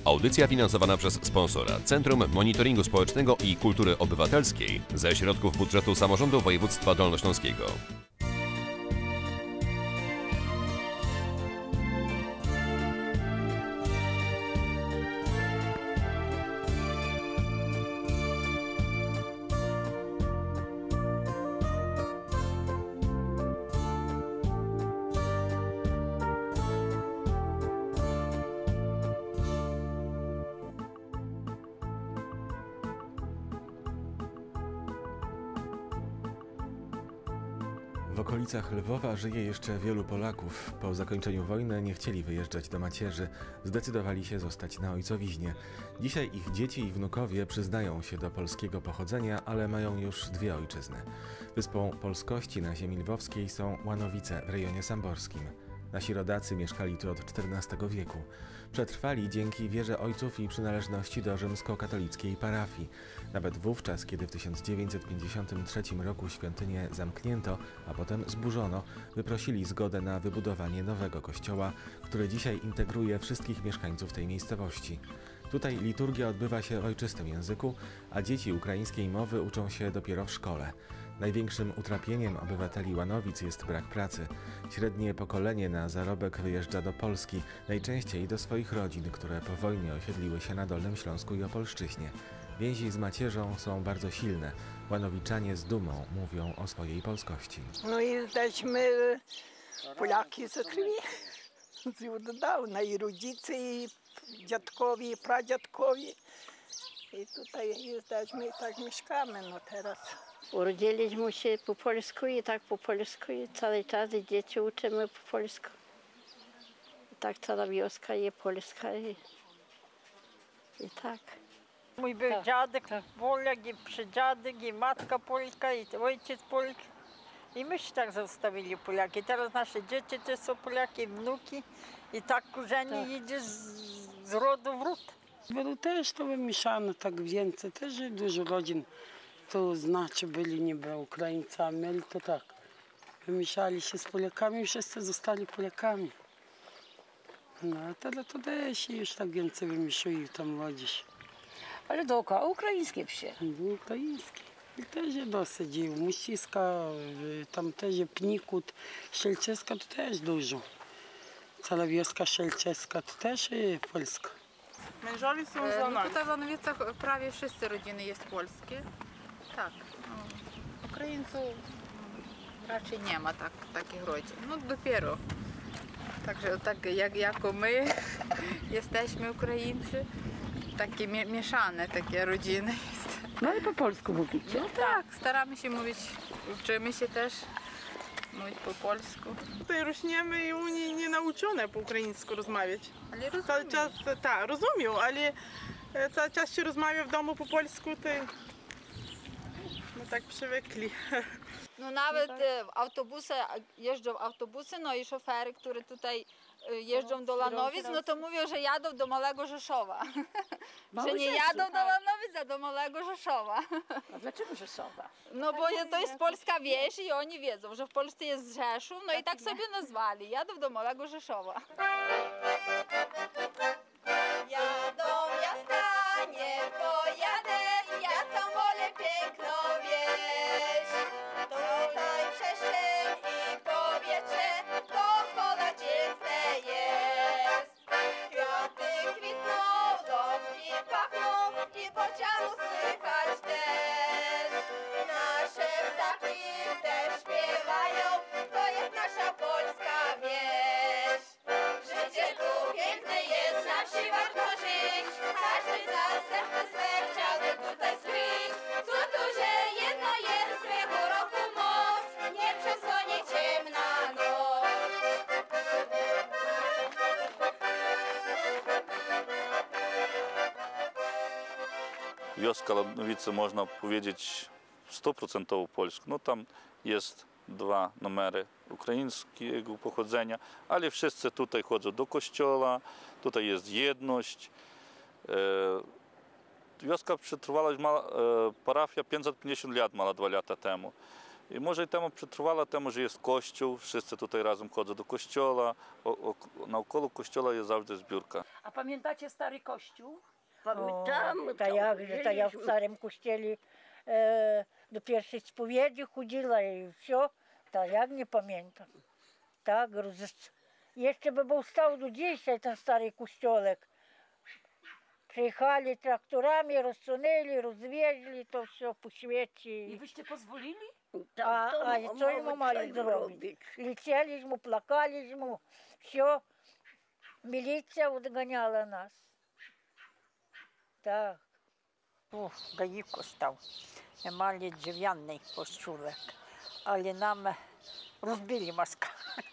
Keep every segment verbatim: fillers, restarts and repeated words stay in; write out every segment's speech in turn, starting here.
Audycja finansowana przez sponsora Centrum Monitoringu Społecznego i Kultury Obywatelskiej ze środków budżetu samorządu województwa dolnośląskiego. W okolicach Lwowa żyje jeszcze wielu Polaków. Po zakończeniu wojny nie chcieli wyjeżdżać do macierzy, zdecydowali się zostać na ojcowiźnie. Dzisiaj ich dzieci i wnukowie przyznają się do polskiego pochodzenia, ale mają już dwie ojczyzny. Wyspą polskości na ziemi lwowskiej są Łanowice w rejonie samborskim. Nasi rodacy mieszkali tu od czternastego wieku. Przetrwali dzięki wierze ojców i przynależności do rzymskokatolickiej parafii. Nawet wówczas, kiedy w tysiąc dziewięćset pięćdziesiątym trzecim roku świątynię zamknięto, a potem zburzono, wyprosili zgodę na wybudowanie nowego kościoła, który dzisiaj integruje wszystkich mieszkańców tej miejscowości. Tutaj liturgia odbywa się w ojczystym języku, a dzieci ukraińskiej mowy uczą się dopiero w szkole. Największym utrapieniem obywateli Łanowic jest brak pracy. Średnie pokolenie na zarobek wyjeżdża do Polski, najczęściej do swoich rodzin, które po wojnie osiedliły się na Dolnym Śląsku i Opolszczyźnie. Więzi z macierzą są bardzo silne. Łanowiczanie z dumą mówią o swojej polskości. No i jesteśmy Polaki z krwi, z dawna, i rodzice, i dziadkowie, i pradziadkowie. I tutaj jesteśmy i tak mieszkamy no teraz. Urodziliśmy się po polsku i tak po polsku i cały czas i dzieci uczymy po polsku. I tak cała wioska jest polska i, i tak. Mój był Tak, dziadek tak. Polak, i przydziadek, i matka Polka, i ojciec Polak. I my się tak zostawili Polaki. Teraz nasze dzieci też są Polaki, wnuki. I tak korzenie Tak. idzie z, z rodu w ród. Było też to wymieszane tak więcej, też dużo rodzin. To znaczy byli niby Ukraińcami, ale to tak. Wymieszali się z Polakami, wszyscy zostali Polakami. No a teraz to też już tak więcej wymieszują tam młodzież. Ale dookoła ukraińskie wsie. No, ukraińskie. I też je dosyć. I Muściska, tam też Pnikut, Szelczeska to też dużo. Cała wioska Szelczeska to też polska. Mężowie są E, za No nami. tutaj w Łanowicach prawie wszyscy rodziny jest polskie. Tak. No, Ukraińców mm, raczej nie ma tak, takich rodzin. No dopiero. Także tak jak jako my jesteśmy Ukraińcy, takie mie mieszane takie rodziny jest. No i po polsku mówicie? No tak, staramy się mówić, uczymy się też mówić po polsku. Tutaj rośniemy i oni nie nauczone po ukraińsku rozmawiać. Ale Cały rozumiem. czas, tak, rozumiem, ale e, cały czas się rozmawia w domu po polsku, to my tak przywykli. No nawet e, autobusy, jeżdżą autobusy, no i szofery, które tutaj e, jeżdżą do Lanowic, no to mówią, że jadą do Małego Rzeszowa. Że nie jadą do Lanowic, a do Małego Rzeszowa. A dlaczego Rzeszowa? No bo je- to jest polska wieś i oni wiedzą, że w Polsce jest Rzeszów, no i tak sobie nazwali. Jadą do Małego Rzeszowa. Jadą, ja stanie, pojadę, ja tam wolę piękną wieś. Tutaj przestrzeń i powietrze, dookoła dziewne jest. Kwiaty kwitną, domki pachną i bocianu słychać też. Nasze ptaki też śpiewają, to jest nasza polska wieś. Życie tu piękne jest, na wsi warto żyć. Każdy za serce swe chciałby tutaj zbyć. Co tu, że jedno jest, swego roku moc, nie przesłonie ciemna noc. Wioska Łanowice można powiedzieć stuprocentowo polsku. No tam jest dwa numery ukraińskiego pochodzenia, ale wszyscy tutaj chodzą do kościoła, tutaj jest jedność. Wioska przetrwała, parafia pięćset pięćdziesiąt lat, mała dwa lata temu. I może i temu przetrwała temu, że jest kościół, wszyscy tutaj razem chodzą do kościoła, o, o, naokoło kościoła jest zawsze zbiórka. A pamiętacie stary kościół? Pamiętam, ta jakże, ta ja w starym kościele e, do pierwszej spowiedzi chodziła i все, ta jak nie pamiętam. Tak, roz... jeszcze by był stał do dzisiaj ten stary kościołek. Przyjechali traktorami, rozsunęli, rozwieźli to все po świecie. I wyście pozwolili? A, a i co mu mali zrobić? Lecieliśmy, plakaliśmy, все. Milicja odganiała nas. Tak. Tu далеко став. Мали дерев'яний костюлек, але нам розбили москаль.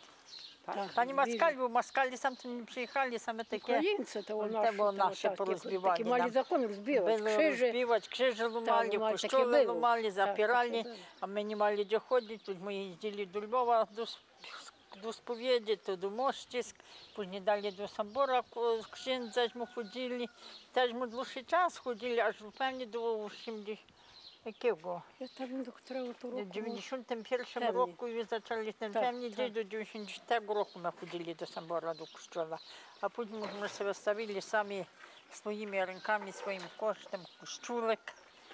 Та не москаль, бо москалі сам не приїхали, саме таке. Українці, то Це було наше порозбивання. Такі мали закон розбивати, Було крижі. розбивати, крижі ломали, костюли ломали, запирали, а ми не мали де ходити. Тут ми їздили до Львова, до до сповіді, то до Мощиськ, потім далі до собора księdza ми ходили. Теж ми довший час ходили, аж певні до якого? Я там до którego to W roku? dziewięćdziesiątym pierwszym roku już zaczęli ten Tak, pewnie tak. gdzieś do dziewięćdziesiątego roku my chodzili do собора, do kościoła. A później my sobie stawili sami swoimi rękami, swoim kosztem kościółek.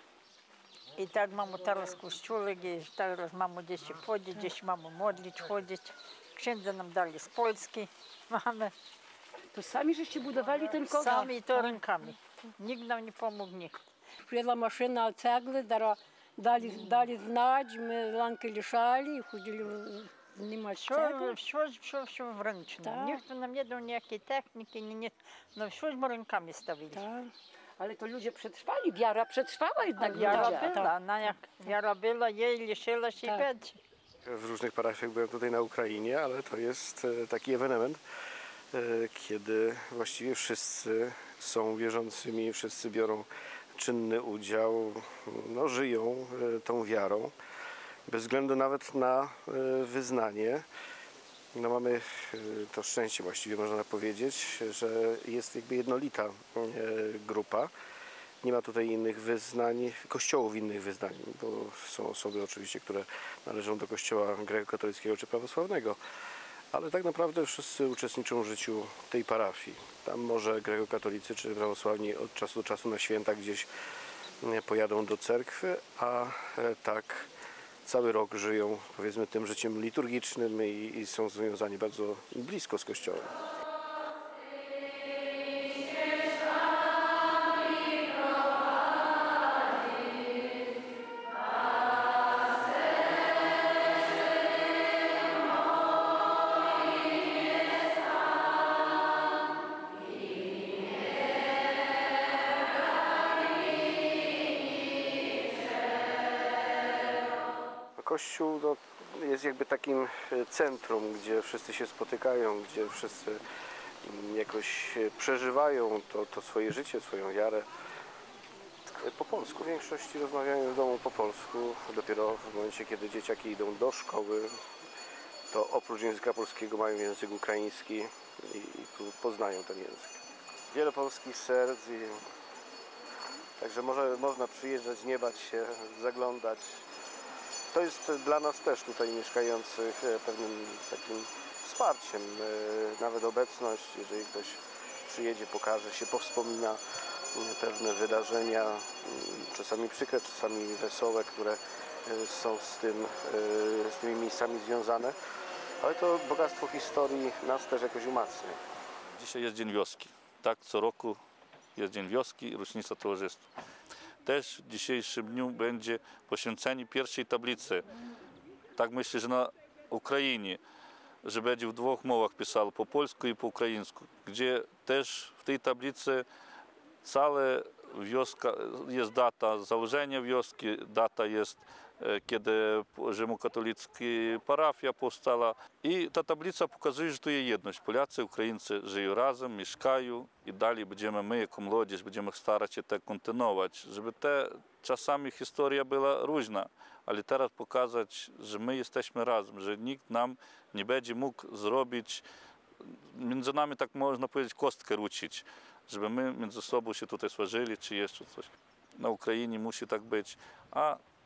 I tak mamy teraz kościółek i teraz mamy gdzieś chodzić, gdzieś mamy modlić, chodzić. Księdza nam dali z Polski. Mamy. To sami żeście budowali ten kościół? Sami to rękami. Nikt nam nie pomógł, nikt. Przyjechała maszyna cegły, dali, dali znać, my lankę liszali, chodzili znimać cegły. Все, все, все wręczne. Tak. Nikt nam nie dał niejakiej techniki, nie, nie, no wszystko rękami stawili. Tak. Ale to ludzie przetrwali, wiara przetrwała jednak. Wiara ludzie. była, ona jak wiara była, jej liczyła się i będzie. W różnych parafiach byłem tutaj na Ukrainie, ale to jest e, taki ewenement, e, kiedy właściwie wszyscy są wierzącymi, wszyscy biorą czynny udział, no, żyją e, tą wiarą, bez względu nawet na e, wyznanie. No, mamy e, to szczęście właściwie można powiedzieć, że jest jakby jednolita e, grupa. Nie ma tutaj innych wyznań, kościołów innych wyznań, bo są osoby oczywiście, które należą do kościoła grekokatolickiego czy prawosławnego, ale tak naprawdę wszyscy uczestniczą w życiu tej parafii. Tam może grekokatolicy czy prawosławni od czasu do czasu na święta gdzieś pojadą do cerkwy, a tak cały rok żyją, powiedzmy, tym życiem liturgicznym i, i są związani bardzo blisko z kościołem. Kościół no, jest jakby takim centrum, gdzie wszyscy się spotykają, gdzie wszyscy jakoś przeżywają to, to swoje życie, swoją wiarę. Po polsku w większości rozmawiają w domu po polsku. Dopiero w momencie, kiedy dzieciaki idą do szkoły, to oprócz języka polskiego mają język ukraiński i, i tu poznają ten język. Wiele polskich serc i także może, można przyjeżdżać, nie bać się, zaglądać. To jest dla nas też tutaj mieszkających pewnym takim wsparciem, nawet obecność, jeżeli ktoś przyjedzie, pokaże się, powspomina pewne wydarzenia, czasami przykre, czasami wesołe, które są z, tym, z tymi miejscami związane, ale to bogactwo historii nas też jakoś umacnia. Dzisiaj jest Dzień Wioski, tak, co roku jest Dzień Wioski, rocznica towarzystwa. Też w dzisiejszym dniu będzie poświęcenie pierwszej tablicy. Tak myślę, że na Ukrainie, że będzie w dwóch mowach pisał, po polsku i po ukraińsku, gdzie też w tej tablicy cała wioska, jest data założenia wioski, data jest, kiedy rzymokatolicka parafia powstała. I ta tablica pokazuje, że tu jest jedność. Polacy, Ukraińcy żyją razem, mieszkają i dalej będziemy my, jako młodzież, będziemy starać się to kontynuować, żeby te czasami historia była różna, ale teraz pokazać, że my jesteśmy razem, że nikt nam nie będzie mógł zrobić, między nami, tak można powiedzieć, kostkę rzucić, żeby my między sobą się tutaj sważyli, czy jeszcze coś. Na Ukrainie musi tak być, a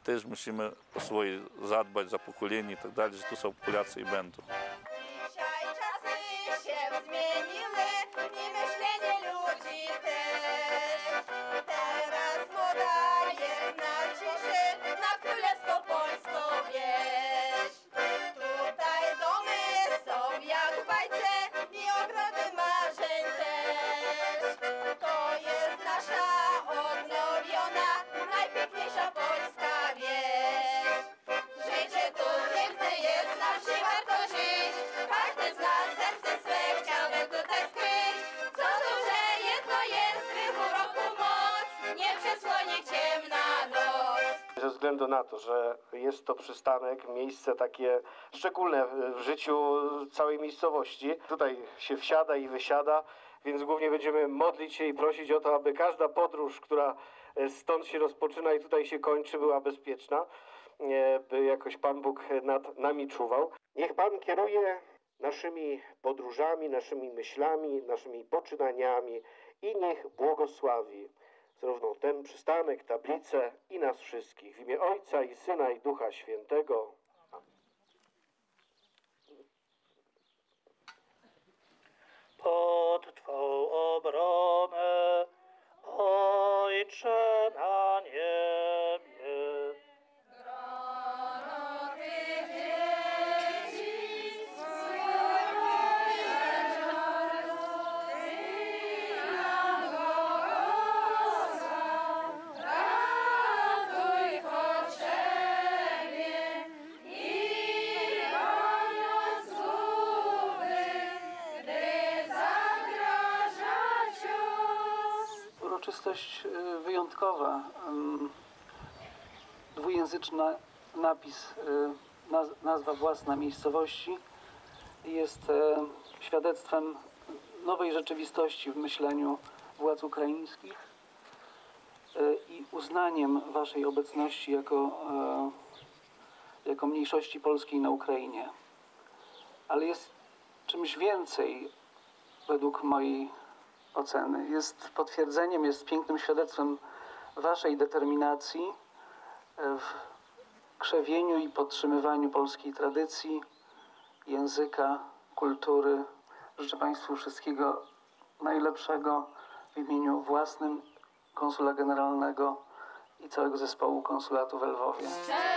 też musimy o swoje zadbać za pokolenie i tak dalej, że tu są Polacy i będą. Dzisiaj czasy się zmieniły i myślenie ludzi też. Teraz moda jest na ciszy, na królewsko polską wieś. Tutaj domy są jak w bajce i ogrody marzeń też. To jest nasza odnowiona, najpiękniejsza polska wieś. Życie tu piękne jest, na wsi warto żyć. Każdy z nas serce swe chciałby tutaj skryć. Co duże jedno jest, w uroku moc, nie przesłoni ciemna noc. Ze względu na to, że jest to przystanek, miejsce takie szczególne w życiu całej miejscowości. Tutaj się wsiada i wysiada, więc głównie będziemy modlić się i prosić o to, aby każda podróż, która stąd się rozpoczyna i tutaj się kończy, była bezpieczna, by jakoś Pan Bóg nad nami czuwał. Niech Pan kieruje naszymi podróżami, naszymi myślami, naszymi poczynaniami i niech błogosławi zarówno ten przystanek, tablicę i nas wszystkich. W imię Ojca i Syna i Ducha Świętego. Pod Twą obronę, Ojcze na niebie. Uroczystość wyjątkowa, dwujęzyczny napis, nazwa własna miejscowości jest świadectwem nowej rzeczywistości w myśleniu władz ukraińskich i uznaniem waszej obecności jako, jako mniejszości polskiej na Ukrainie. Ale jest czymś więcej według mojej oceny. Jest potwierdzeniem, jest pięknym świadectwem waszej determinacji w krzewieniu i podtrzymywaniu polskiej tradycji, języka, kultury. Życzę Państwu wszystkiego najlepszego w imieniu własnym Konsula Generalnego i całego zespołu konsulatu w Lwowie.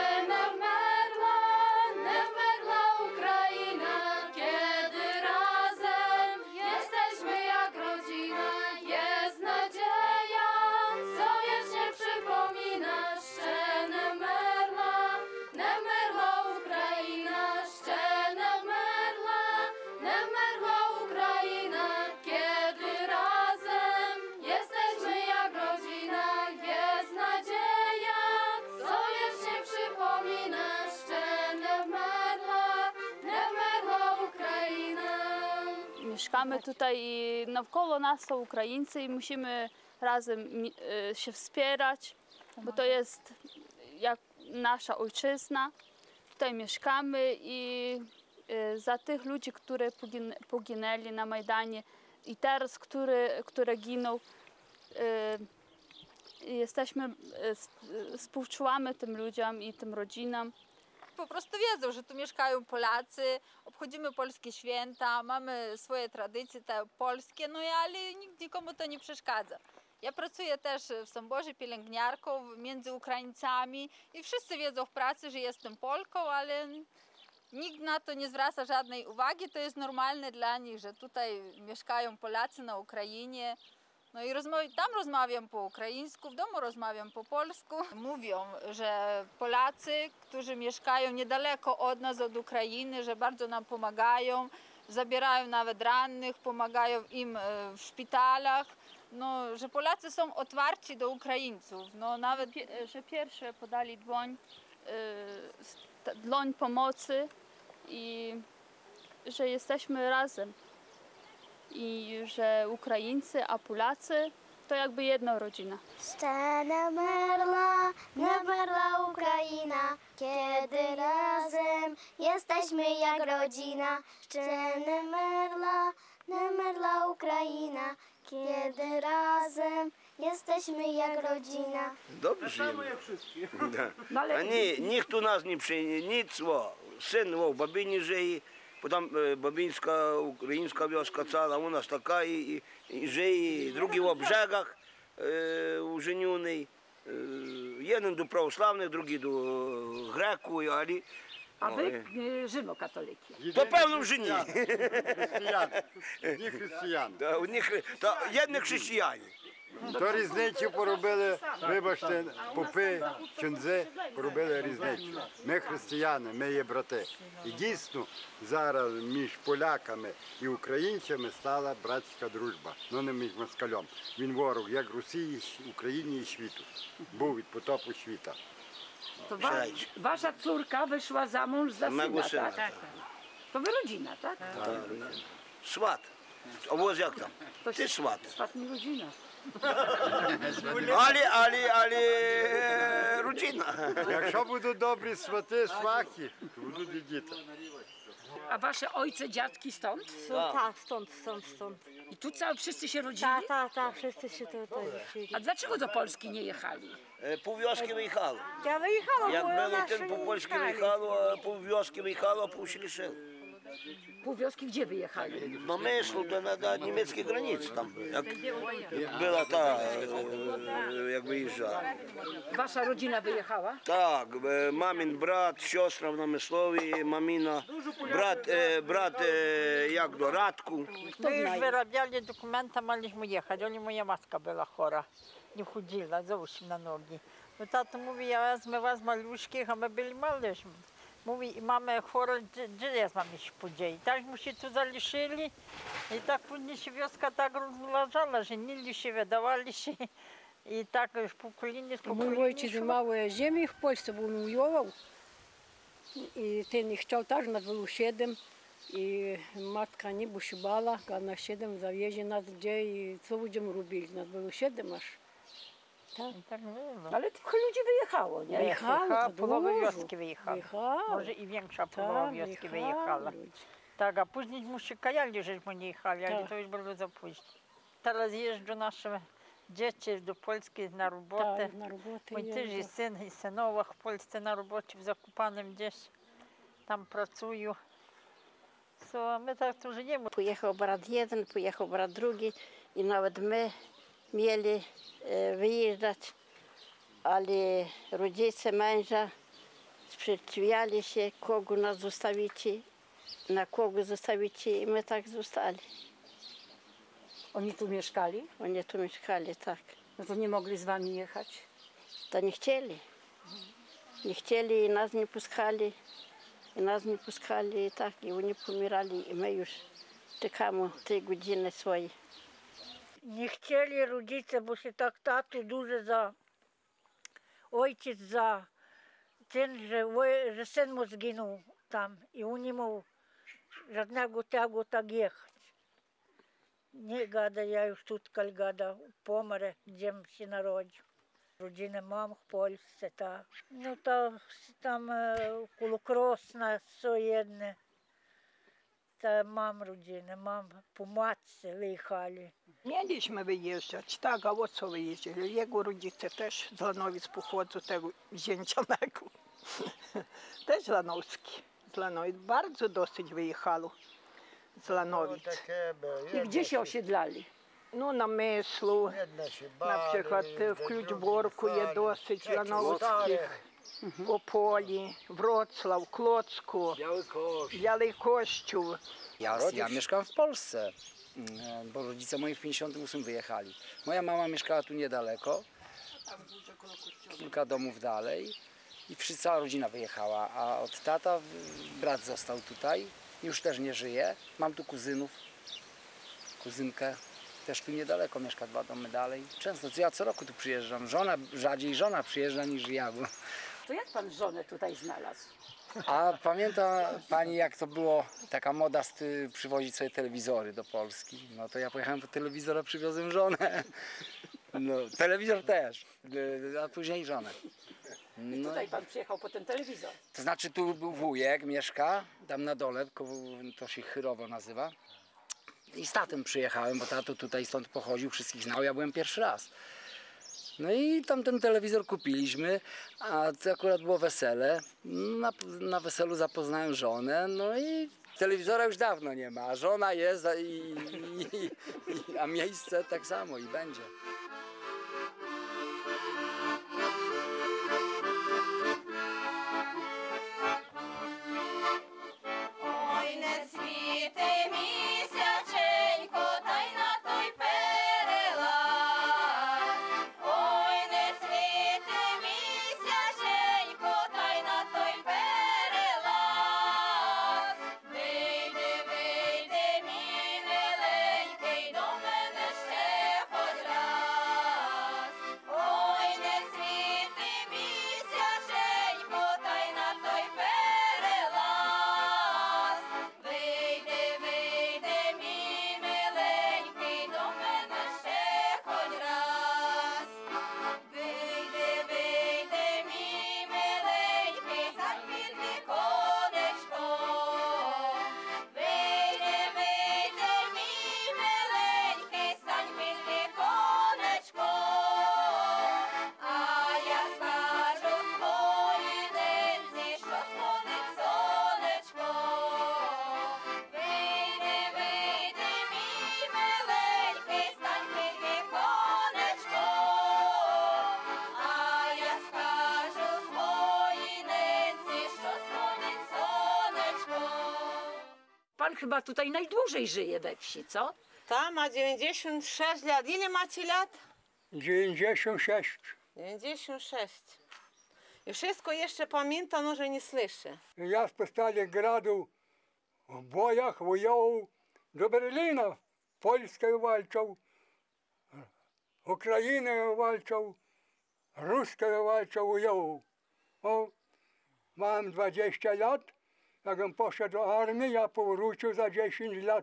Mieszkamy tutaj i навколо nas są Ukraińcy i musimy razem się wspierać, bo to jest jak nasza ojczyzna. Tutaj mieszkamy i za tych ludzi, którzy poginęli na Majdanie i teraz, które, które giną, jesteśmy, współczuwamy tym ludziom i tym rodzinom. Po prostu wiedzą, że tu mieszkają Polacy, obchodzimy polskie święta, mamy swoje tradycje te polskie, no i ale nikt nikomu to nie przeszkadza. Ja pracuję też w Samborze pielęgniarką między Ukraińcami i wszyscy wiedzą w pracy, że jestem Polką, ale nikt na to nie zwraca żadnej uwagi. To jest normalne dla nich, że tutaj mieszkają Polacy na Ukrainie. No i rozmawiam, tam rozmawiam po ukraińsku, w domu rozmawiam po polsku. Mówią, że Polacy, którzy mieszkają niedaleko od nas, od Ukrainy, że bardzo nam pomagają, zabierają nawet rannych, pomagają im w szpitalach. No, że Polacy są otwarci do Ukraińców. No, nawet, że pierwsze podali dłoń, dłoń pomocy i że jesteśmy razem. I że Ukraińcy, a Polacy to jakby jedna rodzina. Ще не вмерла, не вмерла Україна, kiedy razem jesteśmy jak rodzina. Ще не вмерла, не вмерла Україна, kiedy razem jesteśmy jesteśmy jak rodzina. Dobrze żyjemy. Jak wszystkie. No, ale... A nie, nikt u nas nie przyjdzie, nic, o, syn o, w Babinie żyje, potem e, Babinska, ukraińska wioska cała, u nas taka i, i, i żyje, drugi w brzegach e, użeniony, e, jeden do prawosławnych, drugi do Greku, ale... A wy e, rzymokatoliki. To pewno że nie. Одні християни. Да, одні хри- та єдні християни. То різницю поробили, вибачте, попи, чунзи, поробили різницю. Ми християни, ми є брати. І дійсно зараз між поляками і українцями стала братська дружба, ну не між москалем. Він ворог як Росії, Україні і світу. Був від потопу світа. To wa wasza córka wyszła za mąż za Mego syna, syna, tak? tak. To wy rodzina, tak? Сват. А ось як там? Ти сват. Swat nie rodzina. Але, але, але е, родина. Якщо будуть добрі свати, свахи, то будуть і діти. A wasze ojce, dziadki stąd? Tak, tak, stąd, stąd, stąd. I tu cały, wszyscy się rodzili? Tak, tak, tak, wszyscy się tutaj rodzili. A dlaczego do Polski nie jechali? Е, Піввьоски виїхало. Я виїхала, Як бо було наші тим по польськи не виїхало, а піввьоски виїхало, а пів лишили. Pół wioski gdzie wyjechali? На Мислу, до, на, до німецької границі там, як, як була та, е, як виїжджала. Wasza rodzina wyjechała? Так, е, мамін брат, сестра в Намислові, маміна, брат, е, брат, е, як до Радку. My już wyrabiali dokumenta, mieliśmy jechać, ale moja matka była chora, nie chodziła, załóżmy na nogi. No tato mówi, ja wezmę was maluszkich, a my byli maleśmy. Mówi, mamy chore, gdzie, gdzie ja mam iść później? Tak mu się tu zaliszyli i tak później się wioska tak rozmnażała, że nili się, wydawali się i tak już pokolenie z Mój pokolenia ojciec szło. małe ziemi w Polsce, bo on ujował i ten nie chciał też, nas było siedem i matka nie, bo się bała, a na siedem zawiezie nas gdzie i co będziemy robili, nas było siedem aż. Tak. Tak było. Ale trochę ludzi wyjechało, nie? Wyjechało, to połowa dużo. wioski wyjechała. Wyjechało. Może i większa połowa Tak, wioski wyjechało wyjechała. ludzi. Tak, a później mu się kajali, żeśmy nie jechali, ale Tak. to już było za późno. Teraz jeżdżą nasze dzieci do Polski na robotę. Tak, na robotę Mój też jeżdżą. jest syn i synowa w Polsce na robocie w Zakopanem gdzieś. Tam pracują. So, a my tak tu żyjemy. Pojechał brat jeden, pojechał brat drugi i nawet my mieli e, wyjeżdżać, ale rodzice męża sprzeciwiali się, kogo nas zostawicie, na kogo zostawicie i my tak zostali. Oni tu mieszkali? Oni tu mieszkali, tak. No to nie mogli z wami jechać? To nie chcieli. Nie chcieli i nas nie puszczali. I nas nie puszczali i tak, i oni pomierali i my już czekamy te godziny swoje. Nie chcieli rodzice, bo się tak tatu дуже za ojciec za ten, że, wo- że syn mu zginął tam i on nie miał żadnego tegu tak jechać. Nie gada, ja już tutaj gada, pomarę, gdzie się narodził. Rodzinę mam w Polsce, tak. No to tam e, koło Krosna są jedne. Ta mam rodzinę, mam po matce wyjechali. Mieliśmy wyjeżdżać, tak, a o co wyjeździli? Jego rodzice też z Lanowic pochodzą, tego zięcianego. Też z Lanowski. Z Lanowic. Bardzo dosyć wyjechało z Lanowic. I gdzie się osiedlali? No na Myslu, na przykład w Kluczborku jest dosyć lanowskich, Opoli, Wrocław, Klocku, Białej Kościół. Ja, ja mieszkam w Polsce, mm, bo rodzice moi w pięćdziesiątym ósmym wyjechali. Moja mama mieszkała tu niedaleko, kilka domów dalej i wszyscy, cała rodzina wyjechała, a od tata w- brat został tutaj, już też nie żyje. Mam tu kuzynów, kuzynkę, też tu niedaleko, mieszka dwa domy dalej. Często, ja co roku tu przyjeżdżam, żona, rzadziej żona przyjeżdża niż ja. Bo... To jak pan żonę tutaj znalazł? A pamięta pani, jak to było, taka moda z ty, przywozić sobie telewizory do Polski? No to ja pojechałem po telewizor, a przywiozłem żonę. No, telewizor też, a później żonę. I No, tutaj pan przyjechał po ten telewizor. to znaczy tu był wujek, mieszka, tam na dole, koło- to się Chyrowo nazywa. I z tatem przyjechałem, bo tato tutaj stąd pochodził, wszystkich znał, ja byłem pierwszy raz. No i tamten telewizor kupiliśmy, a to akurat było wesele. Na, na weselu zapoznałem żonę, no i telewizora już dawno nie ma, a żona jest, a, i, i, i, a miejsce tak samo i będzie. Ой, не світи місяченько, та й на той перелаз. Ой, не світи місяченько, та й на той перелаз. Вийди, вийди, мій миленький, до мене ще хоч раз. Ой, не світи місяченько, та й на той перелаз. Вийди, вийди, мій миленький, до мене ще хоч раз. Вийди, вийди, мій миленький, стань під віконечко. Вийди, вийди, мій миленький, стань під віконечко. А я скажу своїй ненці, що сходить сонечко. Вийди, вийди, мій миленький, стань під віконечко. А я скажу своїй ненці, що сходить сонечко. Pan chyba tutaj najdłużej żyje we wsi, co? Ta ma dziewięćdziesiąt sześć lat. Ile macie lat? dziewięćdziesiąt sześć. dziewięćdziesiąt sześć. I wszystko jeszcze pamięta, no że nie słyszy. Ja z Stalingradu w bojach wojował do Berlina. Polskę walczył, Ukrainę walczył, Ruskę walczył, wojował. O, mam dwadzieścia lat. Jak poszedł do armii, ja powrócił za dziesięć lat.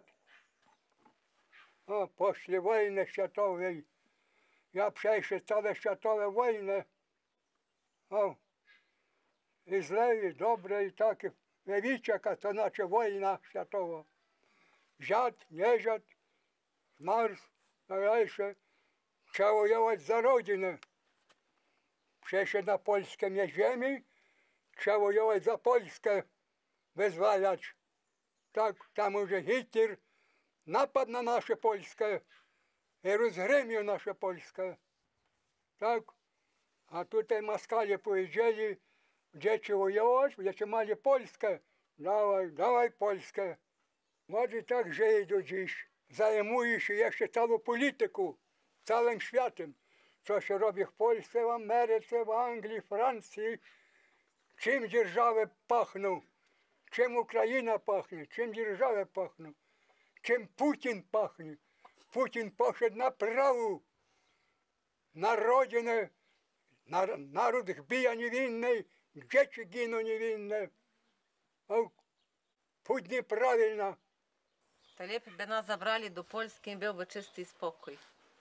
O, после wojny światowej. Ja przeszedł całe światowe wojny. O, i złe, i dobre, i takie. Wy wiecie, jaka to znaczy wojna światowa. Dziad, nie dziad, zmarł, najlepsze. Trzeba wojować za rodzinę. Przeszedł na polskie ziemię, trzeba wojować za Polskę, wyzwalać. Tak, tam już Hitler napadł na nasze Polskę i rozgrymił nasze Polskę. Tak, a tutaj Moskale powiedzieli, dzieci wojować, dzieci mali Polskę. Dawaj, dawaj Polskę. Młodzi tak żyje do dziś. Zajmuje się jeszcze całą polityką, całym światem. Co się robi w Polsce, w Ameryce, w Anglii, w Francji. Czym dzierżawy pachną, czym Ukraina pachnie, czym dzierżawy pachną, czym Putin pachnie. Putin poszedł na prawo, na rodzinę, na, naród bija niewinny, dzieci giną niewinne. O, pуть неправильно. To lepiej by nas zabrali do Polski i byłby czysty spokój.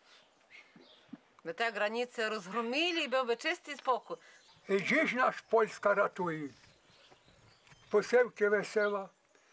By te granice rozgromili i byłby czysty spokój. I dziś nas Polska ratuje. Posełki wesela.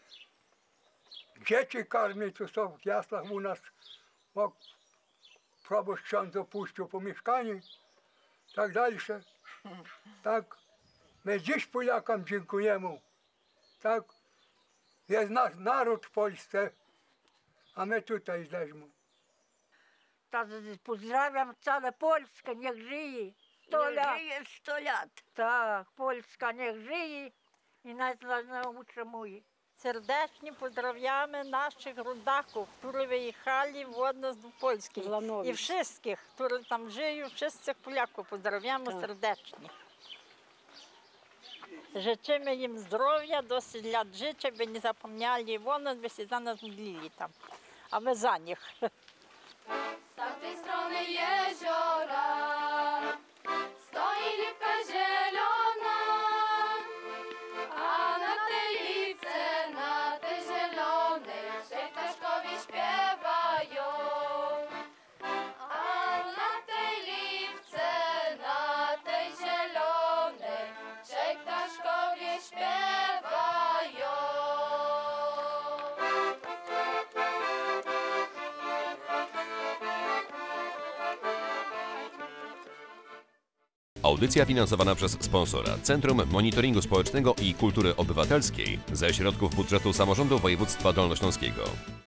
Dzieci karmią, co są w jaslach u nas. O, proboszcz ksiądz opuścił po mieszkaniu. Tak dalej. Tak. My dziś Polakom dziękujemy. Tak. Jest nasz naród w Polsce, a my tutaj jesteśmy. Tak, pozdrawiam całe Polskę, niech żyje. sto Niech lat. żyje sto lat. Tak, Polska niech żyje i nas utrzymuje. Serdecznie pozdrawiamy naszych rodaków, którzy wyjechali w nas do Polski. I wszystkich, którzy tam żyją, wszystkich Polaków pozdrawiamy Tak. serdecznie. Życzymy im zdrowia, dosyć lat życia, by nie zapomnieli o nas, by się za nas modlili tam. A my za nich. Z tamtej strony jeziora stoi lipka zielona, a na tej lipce, na tej zielonej trzej ptaszkowie śpiewają. A na tej lipce, na tej zielonej trzej ptaszkowie śpiewają. Audycja finansowana przez sponsora Centrum Monitoringu Społecznego i Kultury Obywatelskiej ze środków budżetu samorządu województwa dolnośląskiego.